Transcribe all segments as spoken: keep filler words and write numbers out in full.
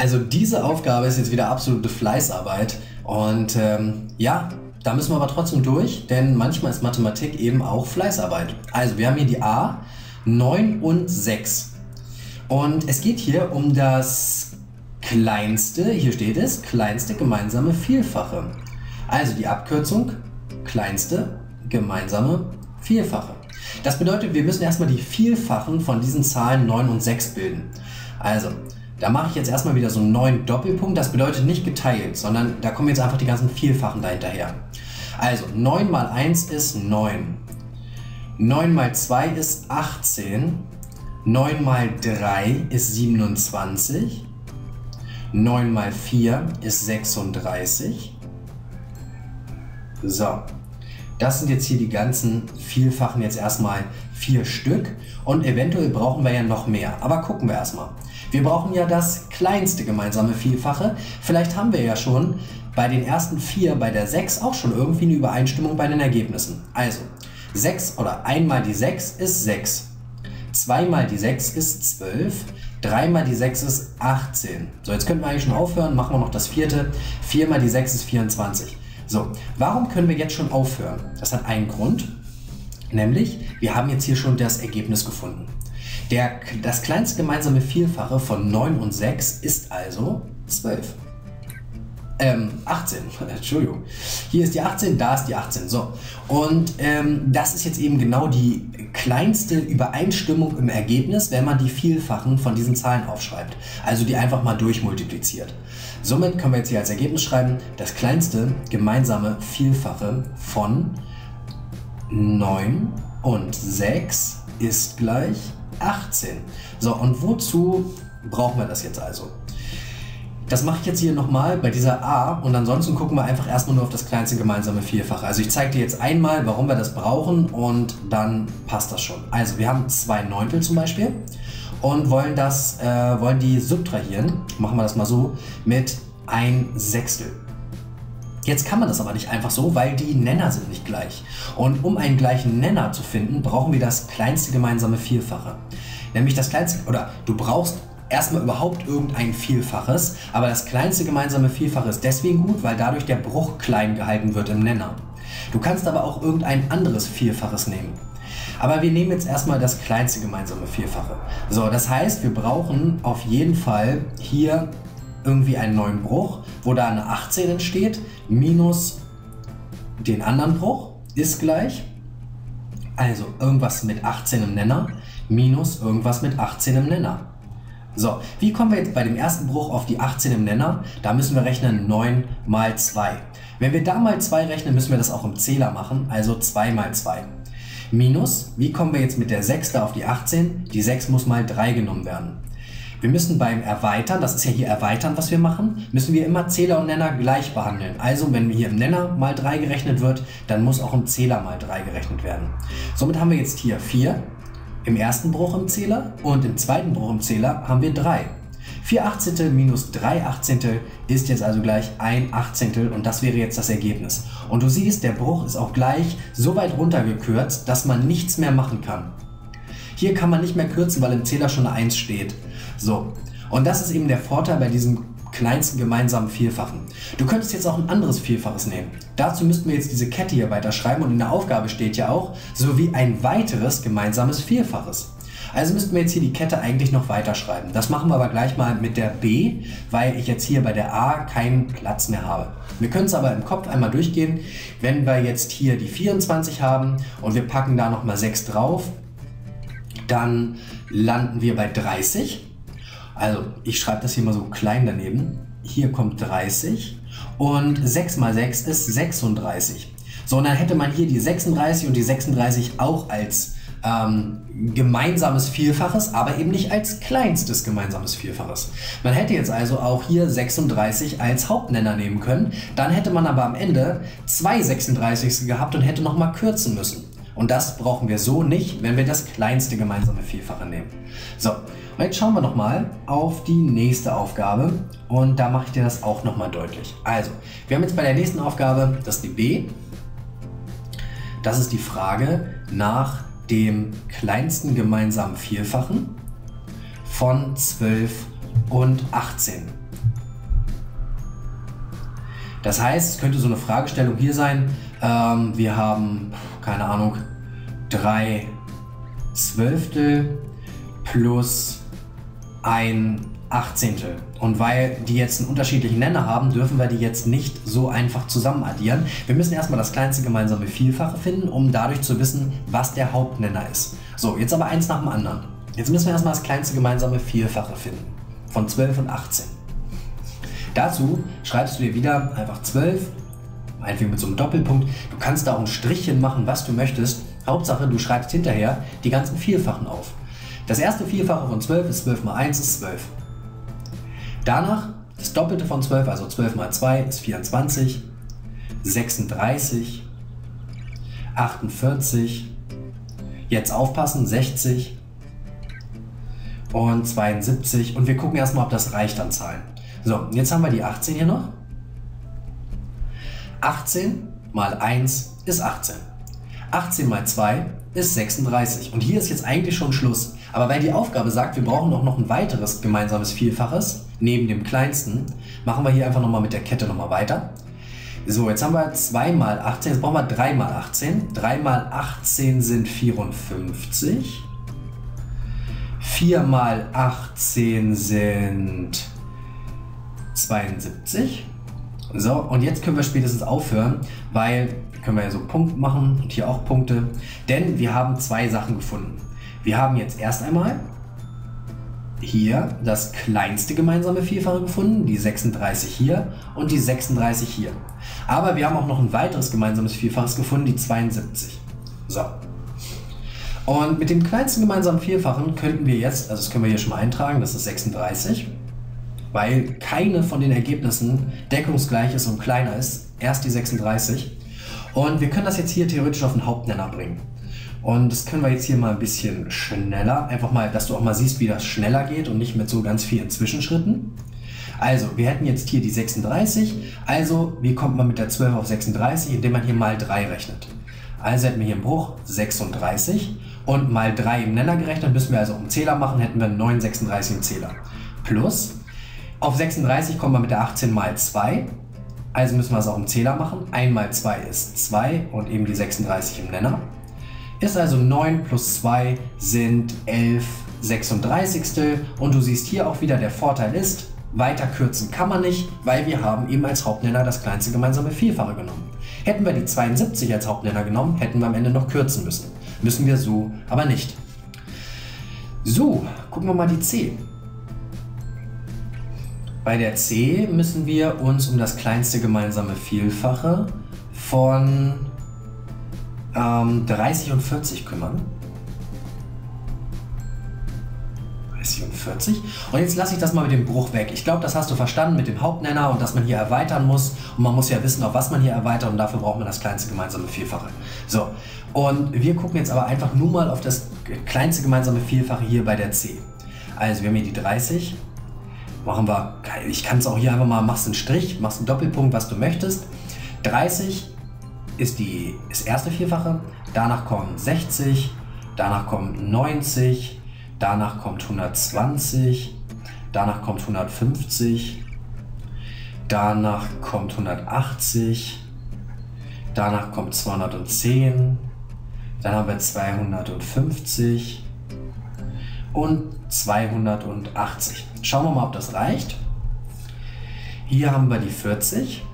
Also diese Aufgabe ist jetzt wieder absolute Fleißarbeit und ähm, ja, da müssen wir aber trotzdem durch, denn manchmal ist Mathematik eben auch Fleißarbeit. Also wir haben hier die A, neun und sechs und es geht hier um das kleinste, hier steht es, kleinste gemeinsame Vielfache. Also die Abkürzung kleinste gemeinsame Vielfache. Das bedeutet, wir müssen erstmal die Vielfachen von diesen Zahlen neun und sechs bilden. Also, da mache ich jetzt erstmal wieder so einen neuen Doppelpunkt. Das bedeutet nicht geteilt, sondern da kommen jetzt einfach die ganzen Vielfachen dahinterher. Also, neun mal eins ist neun. neun mal zwei ist achtzehn. neun mal drei ist siebenundzwanzig. neun mal vier ist sechsunddreißig. So. Das sind jetzt hier die ganzen Vielfachen, jetzt erstmal vier Stück und eventuell brauchen wir ja noch mehr, aber gucken wir erstmal. Wir brauchen ja das kleinste gemeinsame Vielfache, vielleicht haben wir ja schon bei den ersten vier, bei der sechs auch schon irgendwie eine Übereinstimmung bei den Ergebnissen. Also sechs oder eins mal die sechs ist sechs, zwei mal die sechs ist zwölf, drei mal die sechs ist achtzehn. So, jetzt könnten wir eigentlich schon aufhören, machen wir noch das vierte, vier mal die sechs ist vierundzwanzig. So, warum können wir jetzt schon aufhören? Das hat einen Grund, nämlich wir haben jetzt hier schon das Ergebnis gefunden. Der, das kleinste gemeinsame Vielfache von neun und sechs ist also zwölf. Ähm, achtzehn, Entschuldigung. Hier ist die achtzehn, da ist die achtzehn. So, und ähm, das ist jetzt eben genau die kleinste Übereinstimmung im Ergebnis, wenn man die Vielfachen von diesen Zahlen aufschreibt. Also die einfach mal durchmultipliziert. Somit können wir jetzt hier als Ergebnis schreiben, das kleinste gemeinsame Vielfache von neun und sechs ist gleich achtzehn. So, und wozu brauchen wir das jetzt also? Das mache ich jetzt hier nochmal bei dieser A und ansonsten gucken wir einfach erstmal nur auf das kleinste gemeinsame Vielfache. Also ich zeige dir jetzt einmal, warum wir das brauchen und dann passt das schon. Also wir haben zwei Neuntel zum Beispiel und wollen, das, äh, wollen die subtrahieren, machen wir das mal so, mit ein Sechstel. Jetzt kann man das aber nicht einfach so, weil die Nenner sind nicht gleich. Und um einen gleichen Nenner zu finden, brauchen wir das kleinste gemeinsame Vielfache. Nämlich das kleinste, oder du brauchst erstmal überhaupt irgendein Vielfaches, aber das kleinste gemeinsame Vielfache ist deswegen gut, weil dadurch der Bruch klein gehalten wird im Nenner. Du kannst aber auch irgendein anderes Vielfaches nehmen. Aber wir nehmen jetzt erstmal das kleinste gemeinsame Vielfache. So, das heißt, wir brauchen auf jeden Fall hier irgendwie einen neuen Bruch, wo da eine achtzehn entsteht, minus den anderen Bruch ist gleich, also irgendwas mit achtzehn im Nenner, minus irgendwas mit achtzehn im Nenner. So, wie kommen wir jetzt bei dem ersten Bruch auf die achtzehn im Nenner? Da müssen wir rechnen neun mal zwei. Wenn wir da mal zwei rechnen, müssen wir das auch im Zähler machen, also zwei mal zwei. Minus, wie kommen wir jetzt mit der sechs da auf die achtzehn? Die sechs muss mal drei genommen werden. Wir müssen beim Erweitern, das ist ja hier Erweitern, was wir machen, müssen wir immer Zähler und Nenner gleich behandeln. Also wenn hier im Nenner mal drei gerechnet wird, dann muss auch im Zähler mal drei gerechnet werden. Somit haben wir jetzt hier vier im ersten Bruch im Zähler und im zweiten Bruch im Zähler haben wir drei. vier Achtzehntel minus drei Achtzehntel ist jetzt also gleich ein Achtzehntel und das wäre jetzt das Ergebnis. Und du siehst, der Bruch ist auch gleich so weit runtergekürzt, dass man nichts mehr machen kann. Hier kann man nicht mehr kürzen, weil im Zähler schon eine eins steht. So, und das ist eben der Vorteil bei diesem kleinsten gemeinsamen Vielfachen. Du könntest jetzt auch ein anderes Vielfaches nehmen. Dazu müssten wir jetzt diese Kette hier weiterschreiben und in der Aufgabe steht ja auch, sowie ein weiteres gemeinsames Vielfaches. Also müssten wir jetzt hier die Kette eigentlich noch weiterschreiben. Das machen wir aber gleich mal mit der B, weil ich jetzt hier bei der A keinen Platz mehr habe. Wir können es aber im Kopf einmal durchgehen. Wenn wir jetzt hier die vierundzwanzig haben und wir packen da nochmal sechs drauf, dann landen wir bei dreißig. Also ich schreibe das hier mal so klein daneben. Hier kommt dreißig und sechs mal sechs ist sechsunddreißig. So, und dann hätte man hier die sechsunddreißig und die sechsunddreißig auch als ähm, gemeinsames Vielfaches, aber eben nicht als kleinstes gemeinsames Vielfaches. Man hätte jetzt also auch hier sechsunddreißig als Hauptnenner nehmen können. Dann hätte man aber am Ende zwei sechsunddreißig gehabt und hätte nochmal kürzen müssen. Und das brauchen wir so nicht, wenn wir das kleinste gemeinsame Vielfache nehmen. So, und jetzt schauen wir nochmal auf die nächste Aufgabe und da mache ich dir das auch nochmal deutlich. Also, wir haben jetzt bei der nächsten Aufgabe, das ist die B, das ist die Frage nach dem kleinsten gemeinsamen Vielfachen von zwölf und achtzehn. Das heißt, es könnte so eine Fragestellung hier sein, ähm, wir haben, keine Ahnung, drei Zwölftel plus ein Achtzehntel. Und weil die jetzt einen unterschiedlichen Nenner haben, dürfen wir die jetzt nicht so einfach zusammen addieren. Wir müssen erstmal das kleinste gemeinsame Vielfache finden, um dadurch zu wissen, was der Hauptnenner ist. So, jetzt aber eins nach dem anderen. Jetzt müssen wir erstmal das kleinste gemeinsame Vielfache finden. Von zwölf und achtzehn. Dazu schreibst du dir wieder einfach zwölf, meinetwegen mit so einem Doppelpunkt. Du kannst da auch ein Strichchen machen, was du möchtest. Hauptsache, du schreibst hinterher die ganzen Vielfachen auf. Das erste Vielfache von zwölf ist zwölf mal eins ist zwölf. Danach das Doppelte von zwölf, also zwölf mal zwei ist vierundzwanzig, sechsunddreißig, achtundvierzig, jetzt aufpassen, sechzig und zweiundsiebzig. Und wir gucken erstmal, ob das reicht an Zahlen. So, jetzt haben wir die achtzehn hier noch. achtzehn mal eins ist achtzehn. achtzehn mal zwei ist sechsunddreißig. Und hier ist jetzt eigentlich schon Schluss. Aber weil die Aufgabe sagt, wir brauchen auch noch ein weiteres gemeinsames Vielfaches, neben dem kleinsten, machen wir hier einfach nochmal mit der Kette nochmal weiter. So, jetzt haben wir zwei mal achtzehn, jetzt brauchen wir drei mal achtzehn. drei mal achtzehn sind vierundfünfzig. vier mal achtzehn sind zweiundsiebzig. So, und jetzt können wir spätestens aufhören, weil können wir ja so Punkt machen und hier auch Punkte, denn wir haben zwei Sachen gefunden. Wir haben jetzt erst einmal hier das kleinste gemeinsame Vielfache gefunden, die sechsunddreißig hier und die sechsunddreißig hier. Aber wir haben auch noch ein weiteres gemeinsames Vielfaches gefunden, die zweiundsiebzig. So. Und mit dem kleinsten gemeinsamen Vielfachen könnten wir jetzt, also das können wir hier schon mal eintragen, das ist sechsunddreißig, weil keine von den Ergebnissen deckungsgleich ist und kleiner ist, erst die sechsunddreißig. Und wir können das jetzt hier theoretisch auf den Hauptnenner bringen. Und das können wir jetzt hier mal ein bisschen schneller, einfach mal, dass du auch mal siehst, wie das schneller geht und nicht mit so ganz vielen Zwischenschritten. Also, wir hätten jetzt hier die sechsunddreißig, also wie kommt man mit der zwölf auf sechsunddreißig, indem man hier mal drei rechnet. Also hätten wir hier im Bruch sechsunddreißig und mal drei im Nenner gerechnet, müssen wir also auch einen Zähler machen, hätten wir neun sechsunddreißig im Zähler. Plus, auf sechsunddreißig kommen wir mit der achtzehn mal zwei, also müssen wir es auch im Zähler machen. eins mal zwei ist zwei und eben die sechsunddreißig im Nenner. Ist also neun plus zwei sind elf sechsunddreißigstel und du siehst hier auch wieder, der Vorteil ist, weiter kürzen kann man nicht, weil wir haben eben als Hauptnenner das kleinste gemeinsame Vielfache genommen. Hätten wir die zweiundsiebzig als Hauptnenner genommen, hätten wir am Ende noch kürzen müssen. Müssen wir so aber nicht. So, gucken wir mal die C. Bei der C müssen wir uns um das kleinste gemeinsame Vielfache von ähm, dreißig und vierzig kümmern. dreißig und vierzig. Und jetzt lasse ich das mal mit dem Bruch weg. Ich glaube, das hast du verstanden mit dem Hauptnenner und dass man hier erweitern muss. Und man muss ja wissen, auf was man hier erweitert und dafür braucht man das kleinste gemeinsame Vielfache. So, und wir gucken jetzt aber einfach nur mal auf das kleinste gemeinsame Vielfache hier bei der C. Also wir haben hier die dreißig. Machen wir, ich kann es auch hier einfach mal, machst einen Strich, machst einen Doppelpunkt, was du möchtest. dreißig ist die, das erste Vielfache, danach kommt sechzig, danach kommt neunzig, danach kommt hundertzwanzig, danach kommt hundertfünfzig, danach kommt hundertachtzig, danach kommt zweihundertzehn, dann haben wir zweihundertfünfzig und zweihundertachtzig. Schauen wir mal, ob das reicht. Hier haben wir die vierzig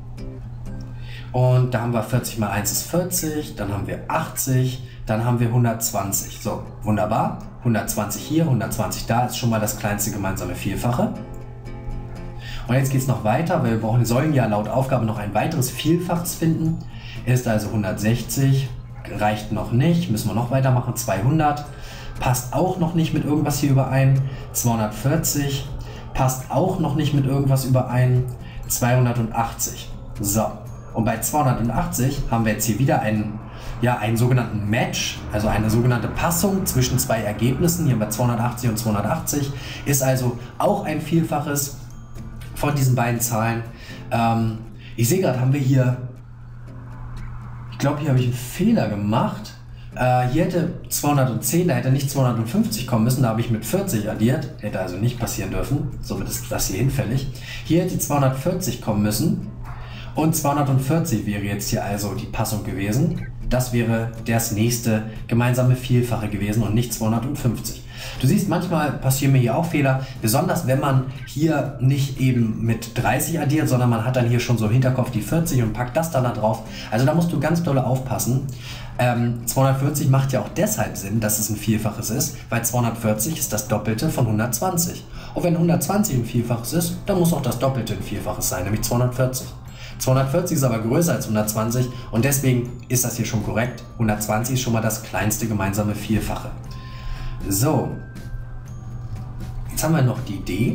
und da haben wir vierzig mal eins ist vierzig, dann haben wir achtzig, dann haben wir hundertzwanzig. So, wunderbar. hundertzwanzig hier, hundertzwanzig da ist schon mal das kleinste gemeinsame Vielfache. Und jetzt geht es noch weiter, weil wir brauchen, sollen ja laut Aufgabe noch ein weiteres Vielfaches finden. Ist also hundertsechzig, reicht noch nicht, müssen wir noch weitermachen, zweihundert. Passt auch noch nicht mit irgendwas hier überein. zweihundertvierzig passt auch noch nicht mit irgendwas überein. zweihundertachtzig. So, und bei zweihundertachtzig haben wir jetzt hier wieder einen, ja, einen sogenannten Match, also eine sogenannte Passung zwischen zwei Ergebnissen. Hier bei zweihundertachtzig und zweihundertachtzig ist also auch ein Vielfaches von diesen beiden Zahlen. Ähm, ich sehe gerade, haben wir hier, ich glaube, hier habe ich einen Fehler gemacht. Uh, hier hätte zweihundertzehn, da hätte nicht zweihundertfünfzig kommen müssen, da habe ich mit vierzig addiert, hätte also nicht passieren dürfen, somit ist das hier hinfällig. Hier hätte zweihundertvierzig kommen müssen Und zweihundertvierzig wäre jetzt hier also die Passung gewesen. Das wäre das nächste gemeinsame Vielfache gewesen und nicht zweihundertfünfzig. Du siehst, manchmal passieren mir hier auch Fehler, besonders wenn man hier nicht eben mit dreißig addiert, sondern man hat dann hier schon so im Hinterkopf die vierzig und packt das dann da drauf. Also da musst du ganz doll aufpassen. Ähm, zweihundertvierzig macht ja auch deshalb Sinn, dass es ein Vielfaches ist, weil zweihundertvierzig ist das Doppelte von hundertzwanzig. Und wenn hundertzwanzig ein Vielfaches ist, dann muss auch das Doppelte ein Vielfaches sein, nämlich zweihundertvierzig. zweihundertvierzig ist aber größer als hundertzwanzig und deswegen ist das hier schon korrekt. hundertzwanzig ist schon mal das kleinste gemeinsame Vielfache. So, jetzt haben wir noch die D.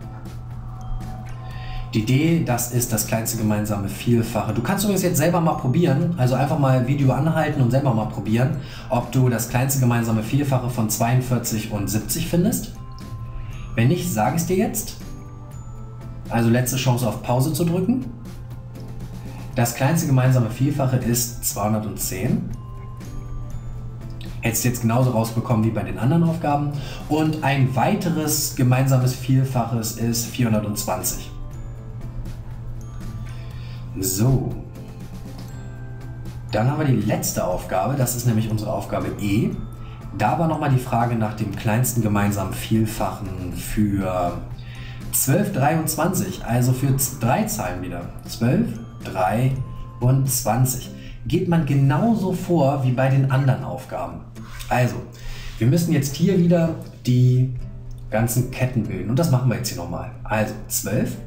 Die D, das ist das kleinste gemeinsame Vielfache. Du kannst übrigens jetzt selber mal probieren, also einfach mal Video anhalten und selber mal probieren, ob du das kleinste gemeinsame Vielfache von zweiundvierzig und siebzig findest. Wenn nicht, sage ich es dir jetzt. Also letzte Chance auf Pause zu drücken. Das kleinste gemeinsame Vielfache ist zweihundertzehn. Hättest du jetzt genauso rausbekommen wie bei den anderen Aufgaben. Und ein weiteres gemeinsames Vielfaches ist vierhundertzwanzig. So. Dann haben wir die letzte Aufgabe, das ist nämlich unsere Aufgabe E. Da war nochmal die Frage nach dem kleinsten gemeinsamen Vielfachen für zwölf dreiundzwanzig, also für drei Zahlen wieder. zwölf, drei und zwanzig. Geht man genauso vor wie bei den anderen Aufgaben. Also, wir müssen jetzt hier wieder die ganzen Ketten bilden und das machen wir jetzt hier nochmal. Also zwölf.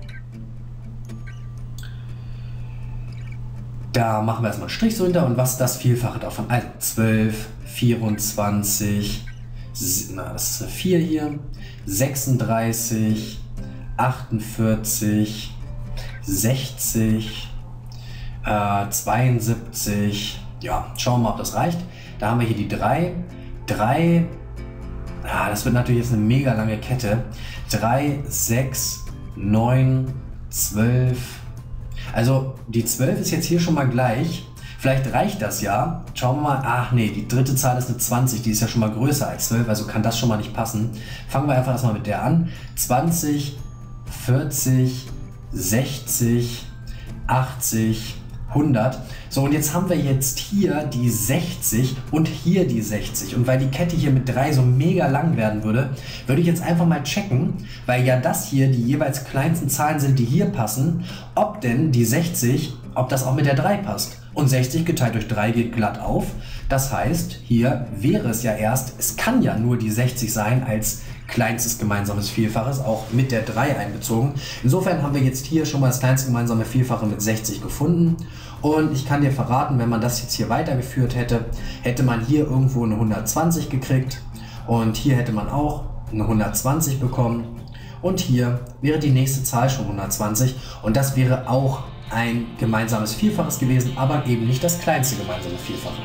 Da machen wir erstmal einen Strich so hinter und was ist das Vielfache davon? Also zwölf, vierundzwanzig, na, das ist eine vier hier, sechsunddreißig, achtundvierzig, sechzig, äh, zweiundsiebzig, ja, schauen wir mal, ob das reicht. Da haben wir hier die drei, drei, ah, das wird natürlich jetzt eine mega lange Kette, drei, sechs, neun, zwölf, also die zwölf ist jetzt hier schon mal gleich, vielleicht reicht das ja, schauen wir mal, ach nee, die dritte Zahl ist eine zwanzig, die ist ja schon mal größer als zwölf, also kann das schon mal nicht passen. Fangen wir einfach erstmal mit der an, zwanzig, vierzig, sechzig, achtzig, hundert. So, und jetzt haben wir jetzt hier die sechzig und hier die sechzig. Und weil die Kette hier mit drei so mega lang werden würde, würde ich jetzt einfach mal checken, weil ja das hier die jeweils kleinsten Zahlen sind, die hier passen, ob denn die sechzig, ob das auch mit der drei passt. Und sechzig geteilt durch drei geht glatt auf. Das heißt, hier wäre es ja erst, es kann ja nur die sechzig sein als kleinstes gemeinsames Vielfaches, auch mit der drei einbezogen. Insofern haben wir jetzt hier schon mal das kleinste gemeinsame Vielfache mit sechzig gefunden. Und ich kann dir verraten, wenn man das jetzt hier weitergeführt hätte, hätte man hier irgendwo eine hundertzwanzig gekriegt. Und hier hätte man auch eine hundertzwanzig bekommen. Und hier wäre die nächste Zahl schon hundertzwanzig. Und das wäre auch ein gemeinsames Vielfaches gewesen, aber eben nicht das kleinste gemeinsame Vielfache.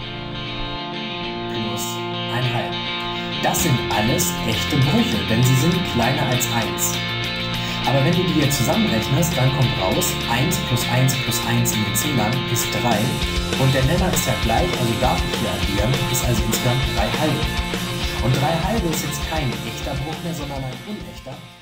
Plus ein halb. Das sind alles echte Brüche, denn sie sind kleiner als eins. Aber wenn du die jetzt zusammenrechnest, dann kommt raus, eins plus eins plus eins in den Zehnern ist drei. Und der Nenner ist ja gleich, also darf ich hier addieren, ist also insgesamt drei halbe. Und drei halbe ist jetzt kein echter Bruch mehr, sondern ein unechter.